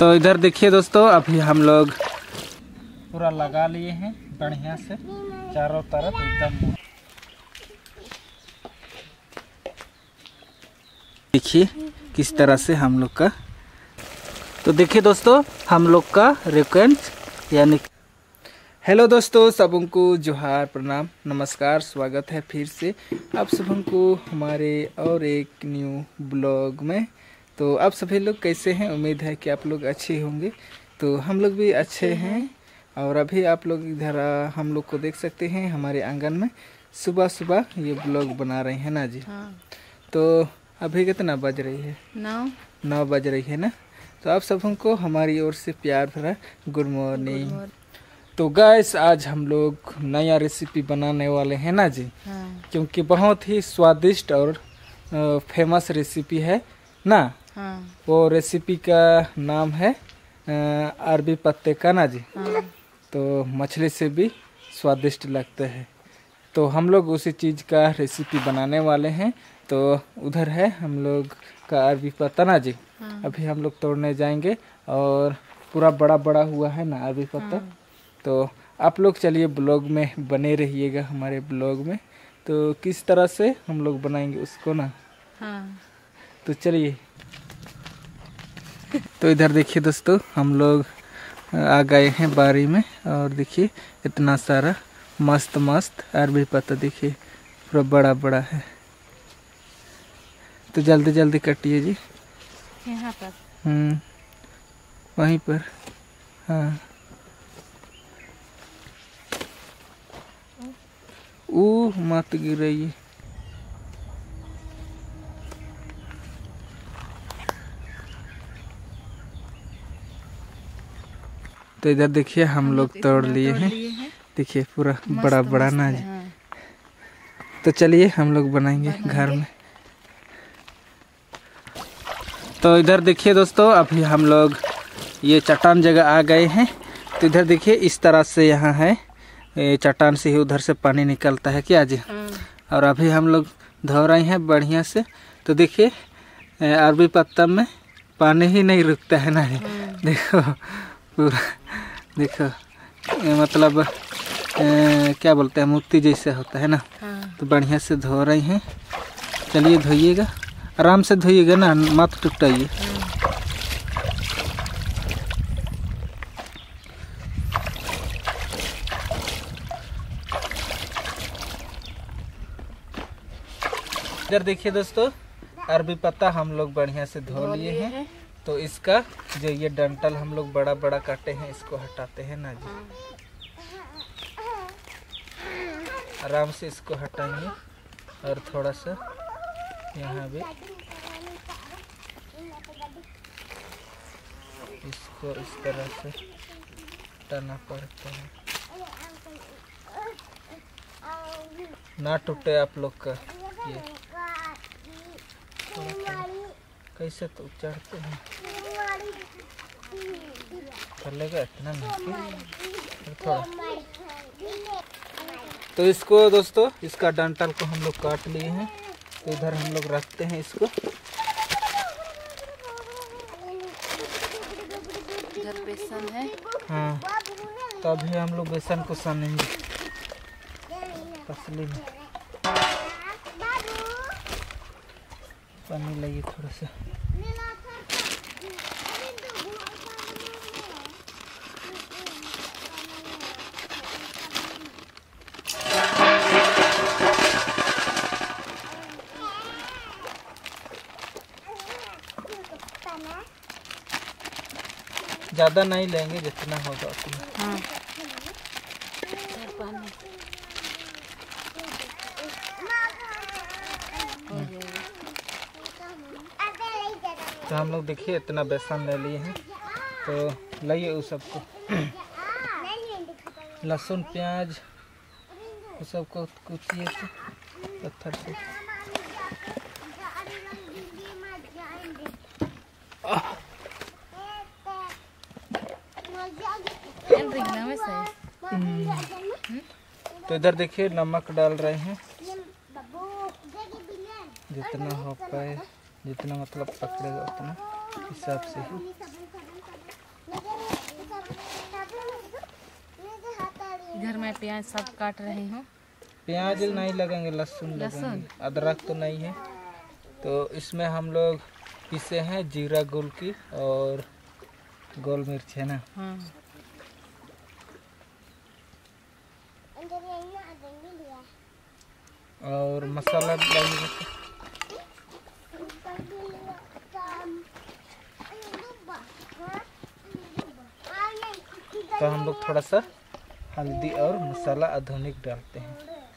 तो इधर देखिए दोस्तों, अभी हम लोग पूरा लगा लिए हैं बढ़िया से चारों तरफ एकदम। देखिए किस तरह से हम लोग का, तो देखिए दोस्तों हम लोग का रेक्वेंस यानी। हेलो दोस्तों, सबको जोहार, प्रणाम, नमस्कार, स्वागत है फिर से आप सबको हमारे और एक न्यू ब्लॉग में। तो आप सभी लोग कैसे हैं? उम्मीद है कि आप लोग अच्छे होंगे। तो हम लोग भी अच्छे हैं। और अभी आप लोग इधर हम लोग को देख सकते हैं हमारे आंगन में सुबह सुबह ये ब्लॉग बना रहे हैं ना जी। हाँ। तो अभी कितना बज रही है? 9 बज रही है ना। तो आप सबको हमारी ओर से प्यार भरा गुड मॉर्निंग। तो गाइस, आज हम लोग नया रेसिपी बनाने वाले हैं ना जी। हाँ। क्योंकि बहुत ही स्वादिष्ट और फेमस रेसिपी है ना। हाँ। वो रेसिपी का नाम है अरबी पत्ते का ना जी। हाँ। तो मछली से भी स्वादिष्ट लगते हैं। तो हम लोग उसी चीज़ का रेसिपी बनाने वाले हैं। तो उधर है हम लोग का अरबी पत्ता ना जी। हाँ। अभी हम लोग तोड़ने जाएंगे और पूरा बड़ा बड़ा हुआ है ना अरबी पत्ता। हाँ। तो आप लोग चलिए ब्लॉग में बने रहिएगा हमारे ब्लॉग में। तो किस तरह से हम लोग बनाएंगे उसको ना। हाँ। तो चलिए। तो इधर देखिए दोस्तों, हम लोग आ गए हैं बारी में और देखिए इतना सारा मस्त मस्त अरबी पत्ता देखिए पूरा बड़ा बड़ा है। तो जल्दी जल्दी कटिए जी। यहाँ पर वहीं पर। हाँ, मत गिराइए। तो इधर देखिए हम लोग तोड़ लिए हैं। देखिए पूरा बड़ा बड़ा ना जी। हाँ। तो चलिए हम लोग बनाएंगे घर में। तो इधर देखिए दोस्तों, अभी हम लोग ये चट्टान जगह आ गए हैं। तो इधर देखिए इस तरह से यहाँ है, चट्टान से ही उधर से पानी निकलता है क्या जी। और अभी हम लोग धो रहे हैं बढ़िया से। तो देखिए अरबी पत्ता में पानी ही नहीं रुकता है ना। देखो पूरा, देखो मतलब क्या बोलते हैं, मोती जैसे होता है ना। हाँ। तो बढ़िया से धो रहे हैं। चलिए धोइएगा, आराम से धोइएगा ना, मत टुटाइए। इधर देखिए दोस्तों, अरबी पत्ता हम लोग बढ़िया से धो लिए हैं। तो इसका जो ये डंठल हम लोग बड़ा बड़ा काटे हैं, इसको हटाते हैं ना जी। आराम से इसको हटाएंगे और थोड़ा सा यहाँ भी इसको इस तरह से हटाना पड़ता है, ना टूटे आप लोग का ये। कैसे तो चढ़ते हैं, चलेगा इतना नहीं थोड़ा। तो इसको दोस्तों, इसका डंठल को हम लोग काट लिए हैं। तो इधर हम लोग रखते हैं इसको। इधर बेसन है। हाँ, तो अभी हम लोग बेसन को सानेंगे पसली में। पानी लगे थोड़ा सा। ज़्यादा नहीं लेंगे, जितना होगा उतना। हाँ। तो हम लोग देखिए इतना बेसन ले लिए हैं। तो लाइए उस सबको लहसुन प्याज उस सबको कूचिए पत्थर से। तो इधर देखिए नमक डाल रहे हैं, जितना हो पाए, जितना मतलब पकड़ेगा उतना हिसाब से ही। इधर मैं प्याज सब काट रही हूँ। प्याज नहीं लगेंगे, लहसुन लगेंगे, अदरक तो नहीं है। तो इसमें हम लोग पीसे हैं जीरा गोलकी और गोल मिर्च है ना। हाँ। और मसाला डालेंगे तो हम लोग थोड़ा सा हल्दी और मसाला आधुनिक डालते हैं।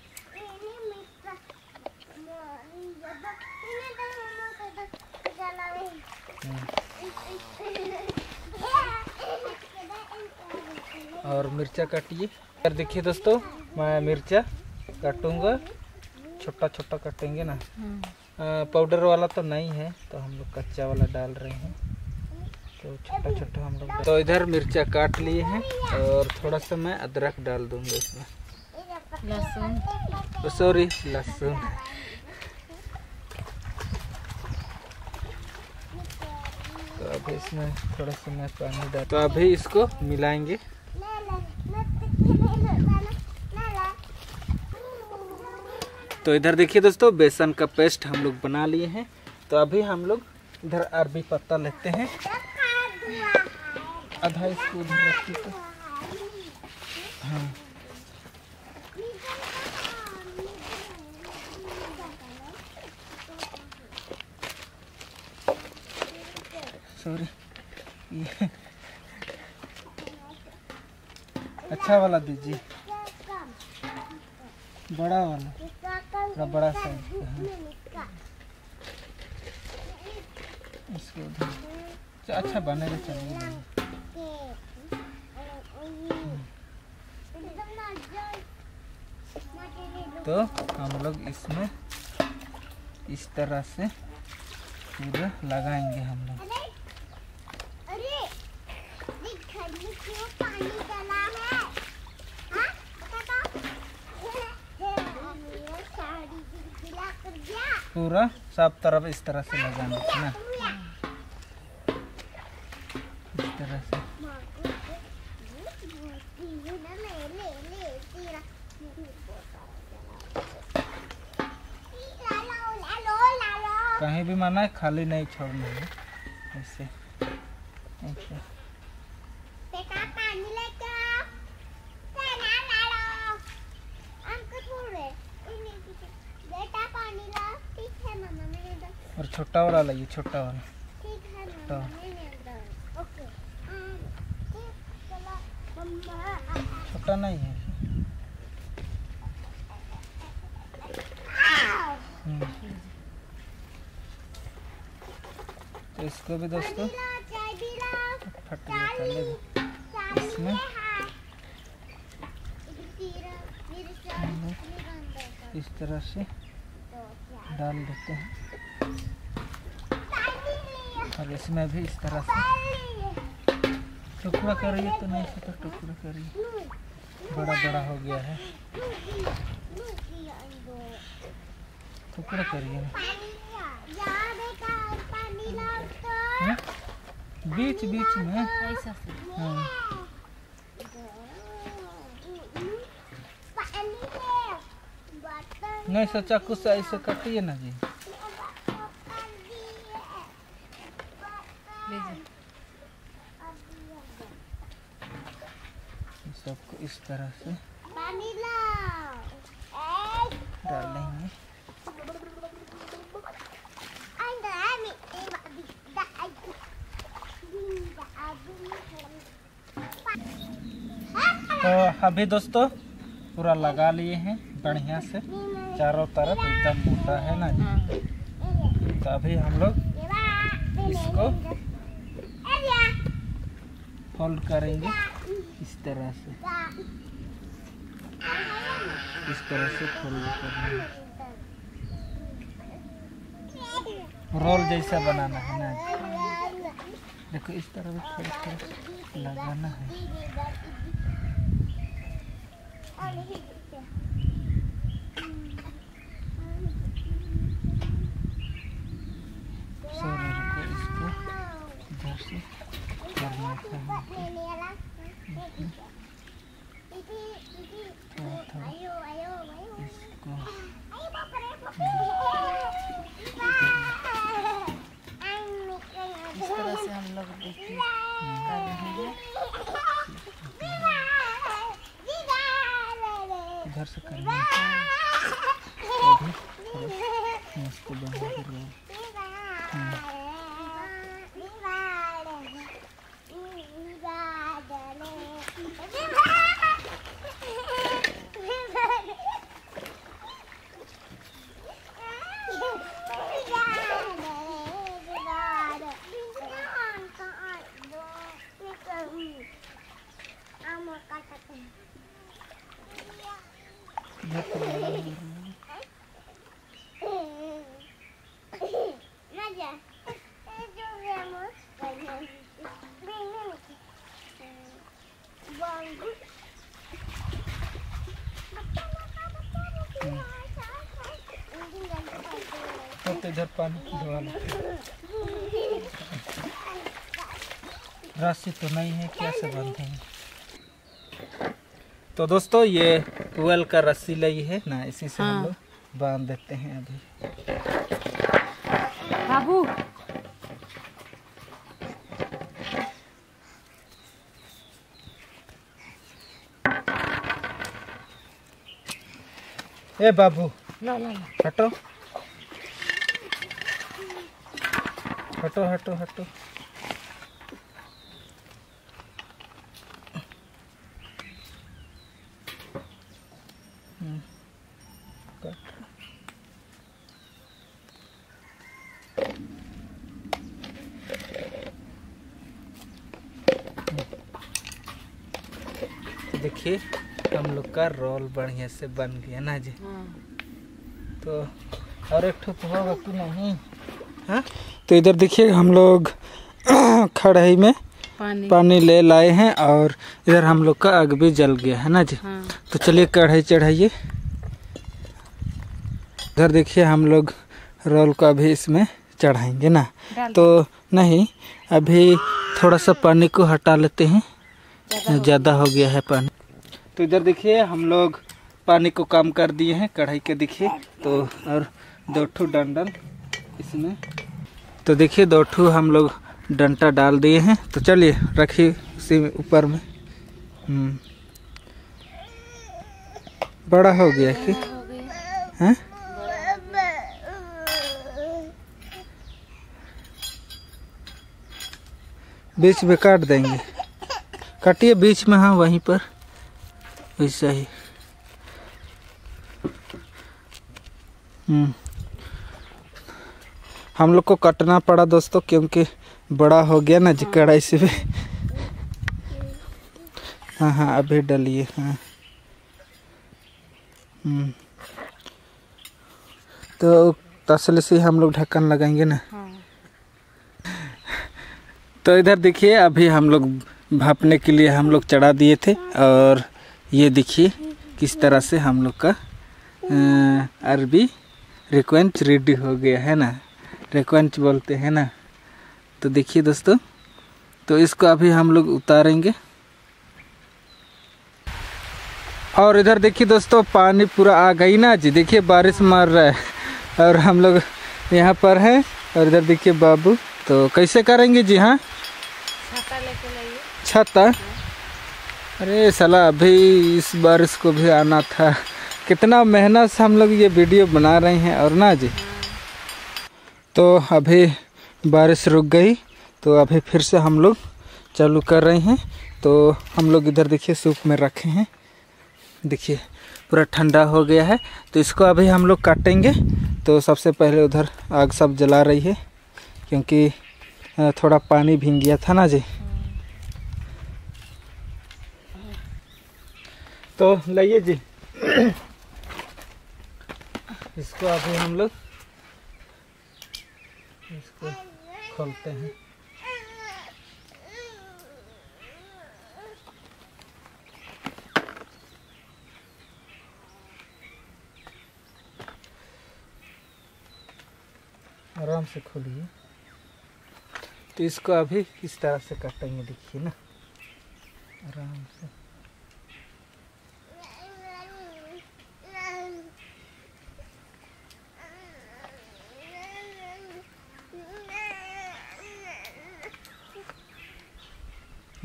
और मिर्चा काटिए। यार देखिए दोस्तों, मैं मिर्चा काटूंगा, छोटा छोटा काटेंगे ना। पाउडर वाला तो नहीं है, तो हम लोग कच्चा वाला डाल रहे हैं। तो छोटा छोटा हम लोग। तो इधर मिर्चा काट लिए हैं और थोड़ा सा मैं अदरक डाल दूंगा इसमें, लहसुन, सॉरी लहसुन। तो अभी इसमें थोड़ा सा मैं पानी डाल, तो अभी इसको मिलाएंगे। तो इधर देखिए दोस्तों, बेसन का पेस्ट हम लोग बना लिए हैं। तो अभी हम लोग इधर अरबी पत्ता लेते हैं, आधा इसको उधर रखिए। तो हाँ, सॉरी, ये अच्छा वाला दीजिए, बड़ा वाला, थोड़ा बड़ा साइज का। इसको अच्छा बनेगा, चलिए। तो हम लोग इसमें इस तरह से पूरा लगाएंगे हम लोग। पूरा सब तरफ इस तरह से लगाना है ना, इस तरह से। कहीं भी माना है, खाली नहीं छोड़ना है, ऐसे ऐसे। और छोटा वाला लाइए, छोटा वाला। छोटा नहीं है। तो इसको भी दोस्तों फट गया, चलेगा। इसमें इस तरह से डाल देते हैं और इसमें भी इस तरह से टुकड़ा करिए। तो नहीं से तो टुकड़ा करिए, बड़ा बड़ा हो गया है, टुकड़ा करिए। बीच बीच में ऐसा से। हाँ। नहीं सो चाकू से ऐसे काटिए ना जी। सबको इस तरह से डालेंगे। तो अभी दोस्तों पूरा लगा लिए हैं बढ़िया से, चारों तरफ एकदम मोटा है ना जी। तो अभी हम लोग इसको फोल्ड करेंगे इस तरह से, इस तरह से फोल्ड करना है, रोल जैसा बनाना है ना जी। देखो इस तरह से लगाना है। इसको इधर से करना है। इस तरह से हम लोग देखिए कर रहे हैं। इधर से करना है अभी इसको बंद कर लो। तो इधर पानी डलवा रस्सी तो नहीं है, क्या से बांधेंगे। तो दोस्तों ये ट्वेल का रस्सी लगी है ना, इसी से हम लोग बांध देते हैं अभी। बाबू ए बाबू ला ला ला। हटो हटो हटो हटो। देखिए हम लोग का रोल बढ़िया से बन गया ना जी। तो और एक ठो तो होगा कि नहीं। हाँ तो इधर देखिए हम लोग कढ़ाई में पानी ले लाए हैं और इधर हम लोग का आग भी जल गया है ना जी। तो चलिए कढ़ाई चढ़ाइए। इधर देखिए हम लोग रोल को अभी इसमें चढ़ाएंगे ना। तो नहीं अभी थोड़ा सा पानी को हटा लेते हैं, ज़्यादा हो गया है पानी। तो इधर देखिए हम लोग पानी को कम कर दिए हैं कढ़ाई के, देखिए तो। और 2 ठो डंडल इसमें, तो देखिए 2 ठो हम लोग डंटा डाल दिए हैं। तो चलिए रखिए उसी ऊपर में। बड़ा हो गया कि हैं? बीच में काट देंगे, काटिए बीच में। हाँ वहीं पर वैसा ही। हम लोग को काटना पड़ा दोस्तों, क्योंकि बड़ा हो गया ना जी कढ़ाई से भी। हाँ हाँ अभी डालिए। हाँ तो तसले से हम लोग ढक्कन लगाएंगे ना। तो इधर देखिए अभी हम लोग भापने के लिए हम लोग चढ़ा दिए थे, और ये देखिए किस तरह से हम लोग का अरबी रिक्वेंच रेडी हो गया है ना। रिक्वेंच बोलते हैं ना। तो देखिए दोस्तों, तो इसको अभी हम लोग उतारेंगे। और इधर देखिए दोस्तों पानी पूरा आ गई ना जी। देखिए बारिश मार रहा है और हम लोग यहाँ पर हैं। और इधर देखिए बाबू, तो कैसे करेंगे जी। हाँ छाता लेके लाइए। छाता? अरे साला अभी इस बारिश को भी आना था। कितना मेहनत से हम लोग ये वीडियो बना रहे हैं और ना जी। तो अभी बारिश रुक गई, तो अभी फिर से हम लोग चालू कर रहे हैं। तो हम लोग इधर देखिए सूप में रखे हैं, देखिए पूरा ठंडा हो गया है। तो इसको अभी हम लोग काटेंगे। तो सबसे पहले उधर आग सब जला रही है, क्योंकि थोड़ा पानी भीग गया था ना जी। तो लाइए जी इसको अभी हम लोग इसको खोलते हैं। आराम से खोलिए। तो इसको अभी किस तरह से काटेंगे देखिए ना, आराम से।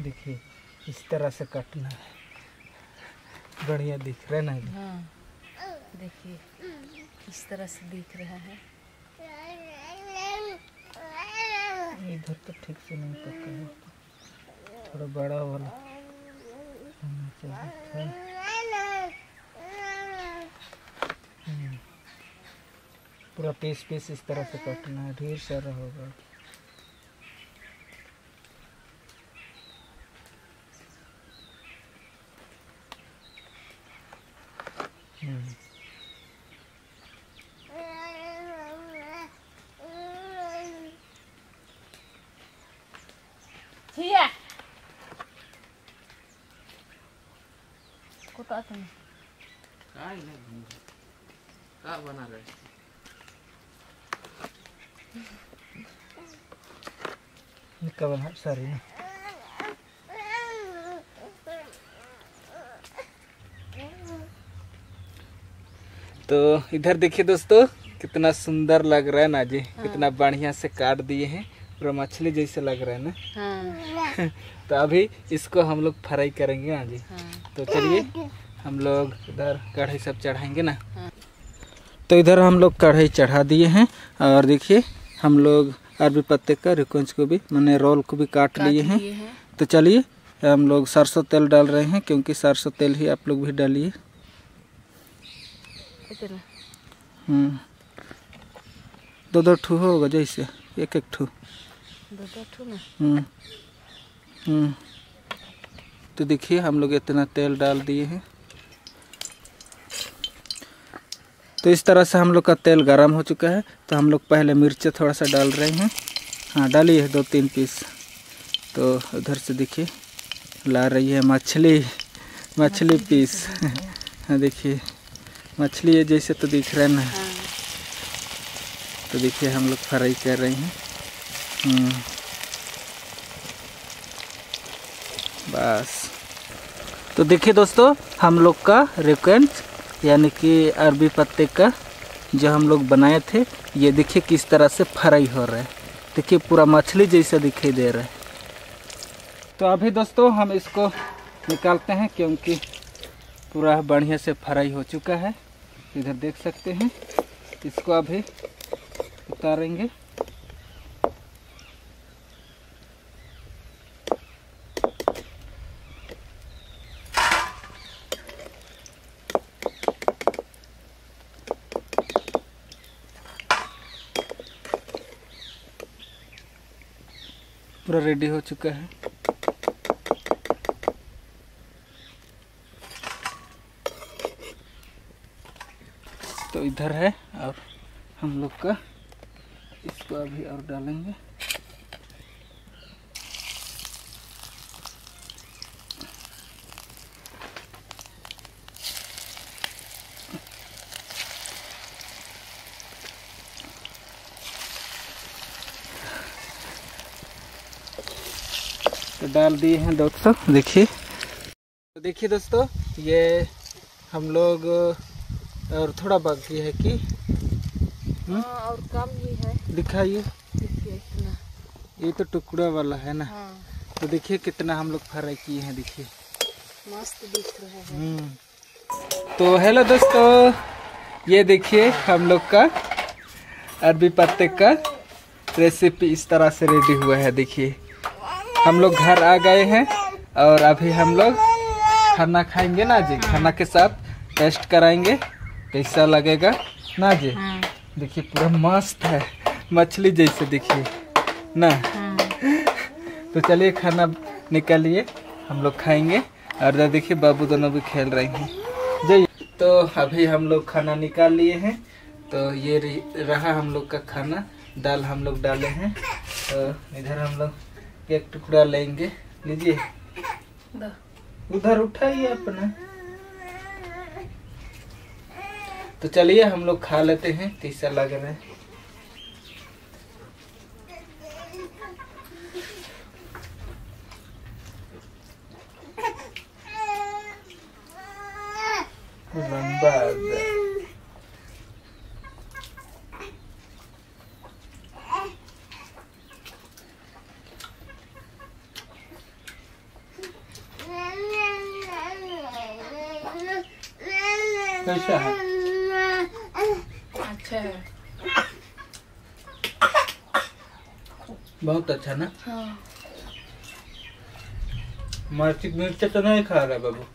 देखिए इस तरह से काटना है। बढ़िया दिख रहा है ना? हाँ, देखिए इस तरह से दिख रहा है। इधर तो ठीक से नहीं पका है, थोड़ा बड़ा वाला होना चाहिए। पूरा पीस पीस इस तरह से काटना है, ढेर सारा होगा। Cia. Kota tuh. काय नहीं का बना रहे निका बना सारी ना। तो इधर देखिए दोस्तों कितना सुंदर लग रहा है ना जी। कितना बढ़िया से काट दिए हैं, पूरा मछली जैसे लग रहा है ना। हाँ। तो अभी इसको हम लोग फ्राई करेंगे ना जी। हाँ। तो चलिए हम लोग इधर कढ़ाई सब चढ़ाएंगे ना। हाँ। तो इधर हम लोग कढ़ाई चढ़ा दिए हैं और देखिए हम लोग अरबी पत्ते का रिकुंज को भी मैंने रोल को भी काट लिए हैं। तो चलिए हम लोग सरसों तेल डाल रहे हैं, क्योंकि सरसों तेल ही आप लोग भी डालिए। दो ठू होगा जैसे, एक ठू। तो देखिए हम लोग इतना तेल डाल दिए हैं। तो इस तरह से हम लोग का तेल गरम हो चुका है। तो हम लोग पहले मिर्च थोड़ा सा डाल रहे हैं। हाँ डालिए 2-3 पीस। तो उधर से देखिए ला रही है मछली पीस। हाँ देखिए मछली है जैसे तो दिख रहा है ना। तो देखिए हम लोग फ्राई कर रहे हैं। बस। तो देखिए दोस्तों हम लोग का रिकुंज यानी कि अरबी पत्ते का जो हम लोग बनाए थे, ये देखिए किस तरह से फ्राई हो रहा है। देखिए पूरा मछली जैसा दिखाई दे रहा है। तो अभी दोस्तों हम इसको निकालते हैं, क्योंकि पूरा बढ़िया से फ्राई हो चुका है। इधर देख सकते हैं। इसको अभी उतारेंगे। पूरा रेडी हो चुका है। तो इधर है और हम लोग का इसको अभी और डालेंगे। तो डाल दिए हैं दोस्तों। देखिए तो देखिए दोस्तों ये हम लोग और थोड़ा बाकी है कि और कम ही है। दिखाइए। इतना ये तो टुकड़ा वाला है ना। हाँ। तो देखिए कितना हम लोग फ्राई किए हैं। देखिए मस्त दिख रहा है। तो हेलो दोस्तों, ये देखिए हम लोग का अरबी पत्ते का रेसिपी इस तरह से रेडी हुआ है। देखिए हम लोग घर आ गए हैं और अभी हम लोग खाना खाएंगे ना जी। खाना के साथ टेस्ट कराएंगे कैसा लगेगा ना जी। देखिए पूरा मस्त है, मछली जैसे दिखिए ना। तो चलिए खाना निकालिए, हम लोग खाएंगे। और देखिए बाबू दोनों भी खेल रहे हैं। जय। तो अभी हम लोग खाना निकाल लिए हैं। तो ये रहा हम लोग का खाना। दाल हम लोग डाले हैं। तो इधर हम लोग एक टुकड़ा लेंगे। लीजिए, उधर उठाइए अपना। तो चलिए हम लोग खा लेते हैं कैसा लग रहा है। कैसा है? अच्छा है। बहुत अच्छा ना। हाँ। मिर्च तो नहीं खा रहा बाबू?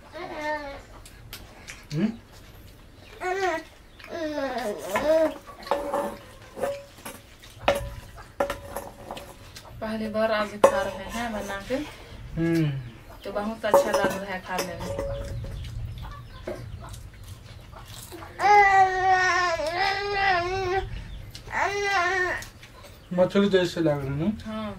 पहली बार आज खा रहे हैं बना के, तो बहुत अच्छा लग रहा है खाने में। मछली जैसे लग रही है। हाँ।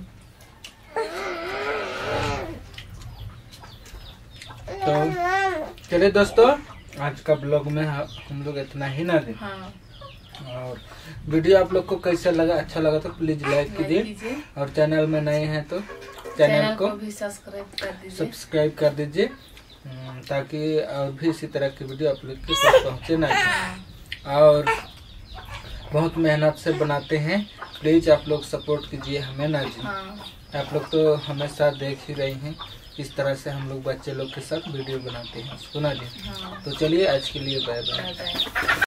तो चलिए दोस्तों, आज का ब्लॉग में हम लोग इतना ही ना दें। हाँ। और वीडियो आप लोग को कैसा लगा, अच्छा लगा तो प्लीज लाइक कीजिए, और चैनल में नए हैं तो चैनल को भी सब्सक्राइब कर दीजिए, ताकि और भी इसी तरह की वीडियो आप लोग के पास पहुँचे ना। और बहुत मेहनत से बनाते हैं, प्लीज आप लोग सपोर्ट कीजिए हमें ना जी। आप लोग तो हमेशा देख ही रही हैं किस तरह से हम लोग बच्चे लोग के साथ वीडियो बनाते हैं, सुना जी। तो चलिए आज के लिए बाय बाय।